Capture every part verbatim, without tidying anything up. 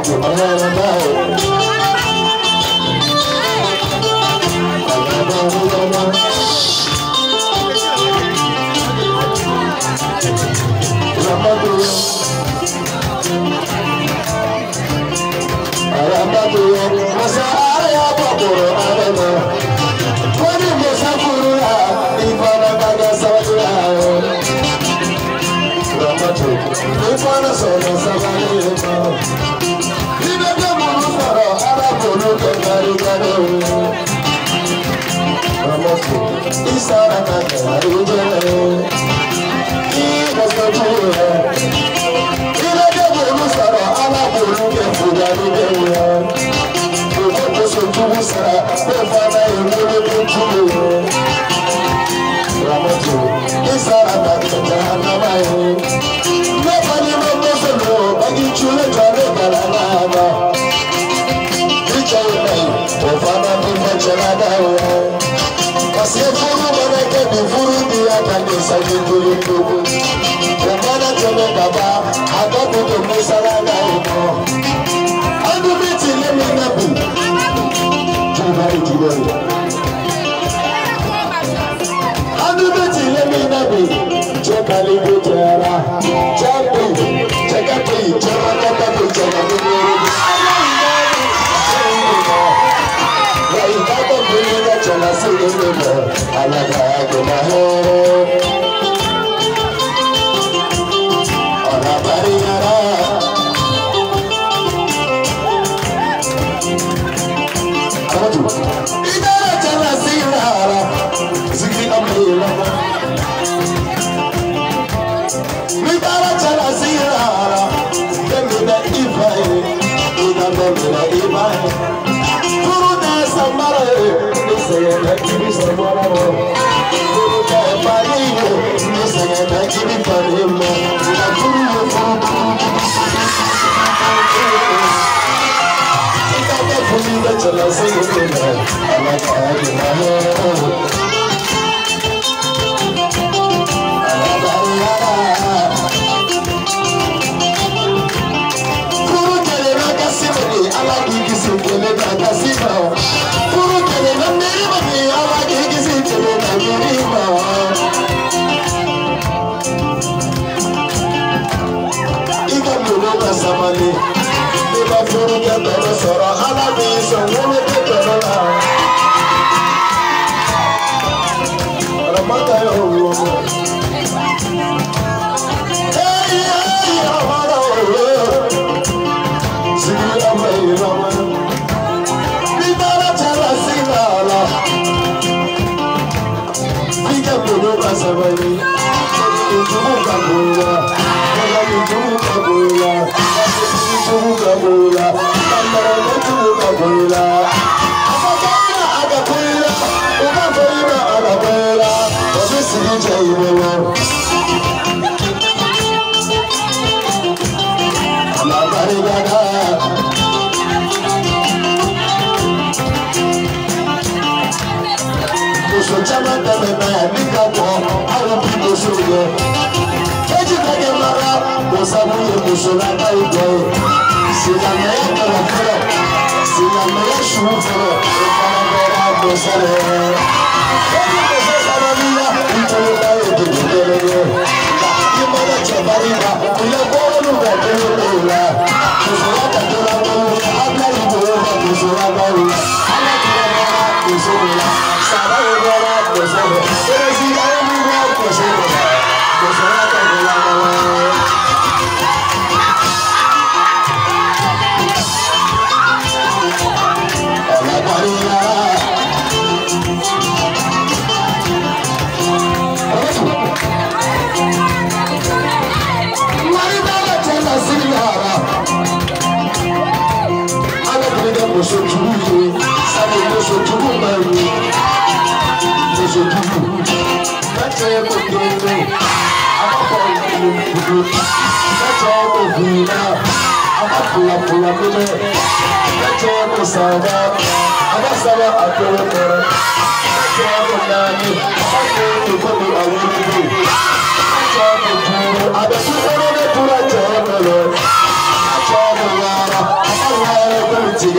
I'm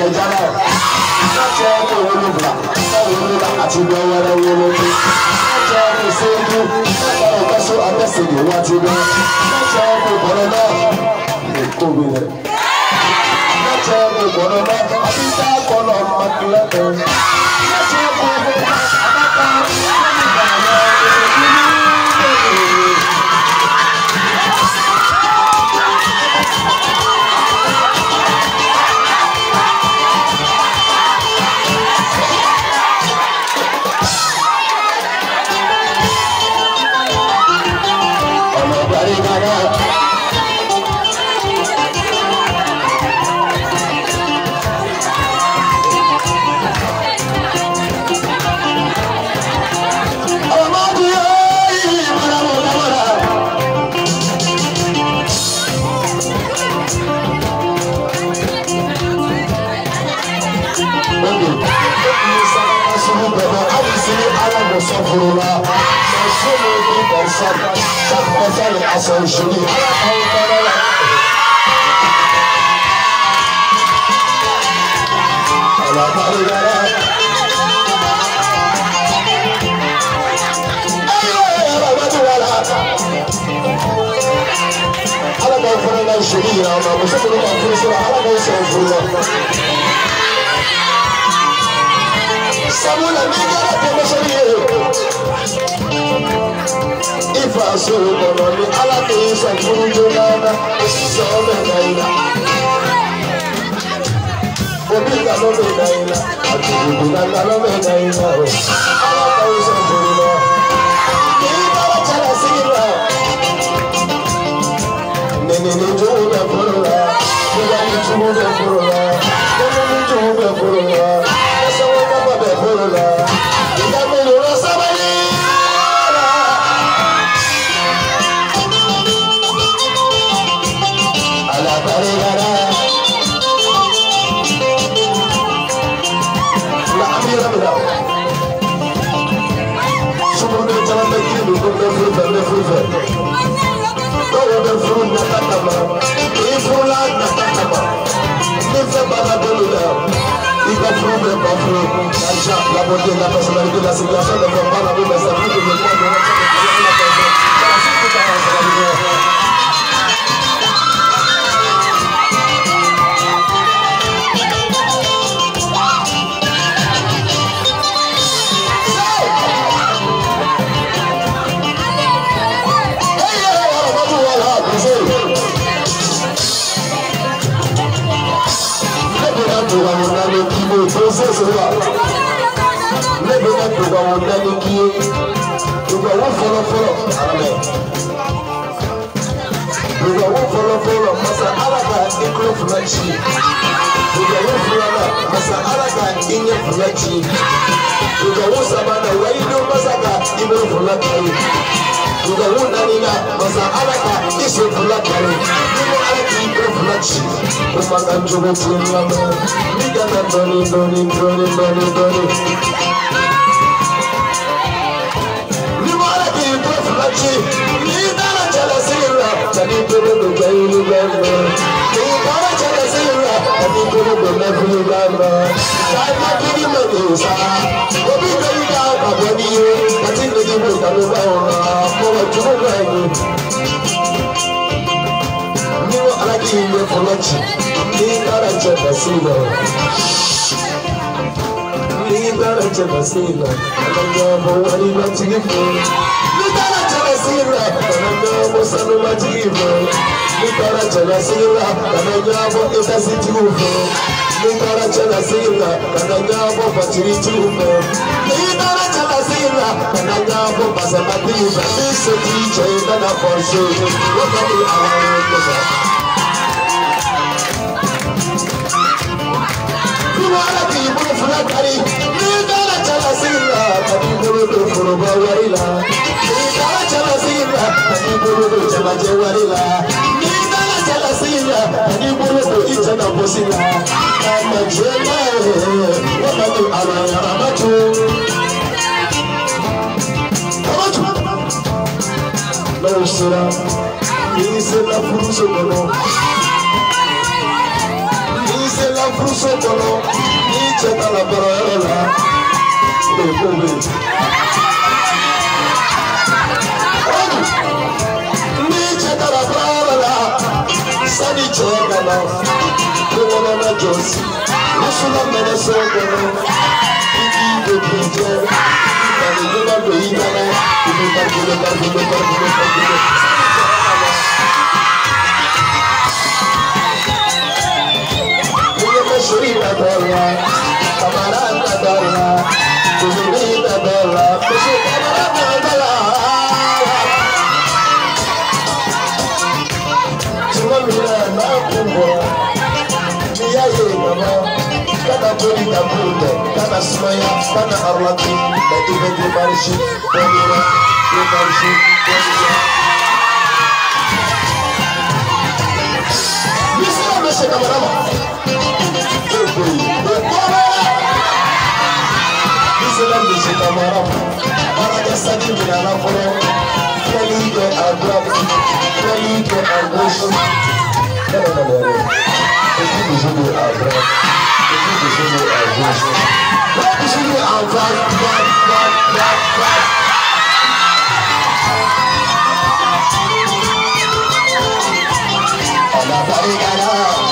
jara ṣe ko wolo bla wolo la àti gbo were wolo ti ṣe ko seju ko ko so abese ni wa ti gbo ṣe ko boro na ko bi re ṣe ko boro na abi ta ko lo ma kile ko ṣe ko abaka ni ba na Safurula, Sasulu people said, Sakpasali Asocially, if I saw Bononi, Allah is a Furujana, so Medaina. Obiga no Medaina, Atibuga no Medaina, Allah is a Furujana. Nina Chalasila, Nene Juna Furula, Nene Juna Furula, Nene Juna Furula, Nene Furula. La beauté, la personnalité, la situation ne vont pas la même service de l'école de frusotolo, dice dalla parola. Dice dalla parola, sani giocano, come non è giusto, nessuno me ne sono, ti dico che c'è, mi fa di guida, mi fa di guida, mi fa di guida, mi fa di guida. Surita dolla, camarada dolla, surita dolla, così camarada dolla. Cuma mira na kumbo, dia ye mama, kada bodi da bunde, kada smaya, kada arlati, da ibe di barshi, bodira, di barshi, bodira. Bisa meshe camarada. Islam is a camera. Para study in an afro, Felipe and Bravo, Felipe and Bush. No, no, no, no. The people is in the Abra. The people is in the Bush. What is in the Abra? Black, black, black, black. On a pas les gars.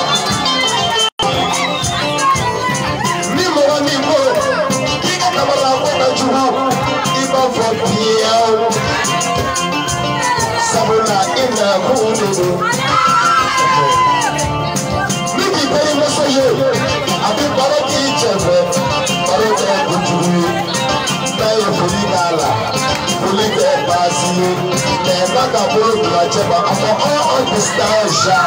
Sabuna ina kudu. Miki pay message. Abi paro ki chebe. Paro te kuturu. Tayo fuli gala. Fuli te basi. Te baka bolo dula cheba. Amo all on the stage.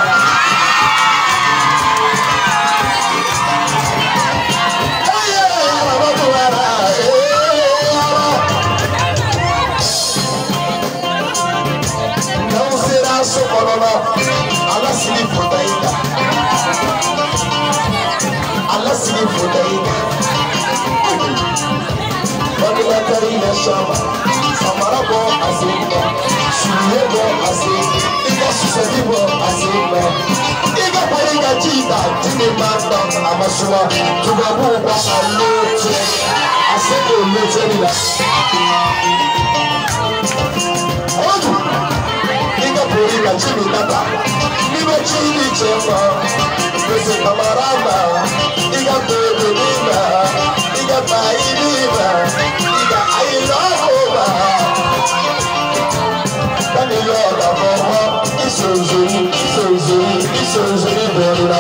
Allah sleep for daida. Allah sleep for daida. Bagla tarina shama. Samarabo azimba. Suyebo azimba. Iga susadibo azimba. Iga pariga chita. Tini manda amasua. Tugabu ba alote. Aseko lote nila. Oju. Iga chini nata, niba chini chema, pese kamarama, iga bebe nima, iga bai nima, iga ailoba. Kani yoga mama, isozuri, isozuri, isozuri berura.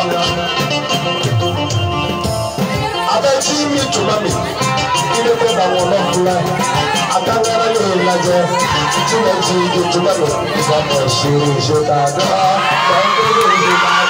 Abe chimi chumami, ine koda wona fulai. Akangara yo laje, chuma chidi chuma lo, sama shiri shota da,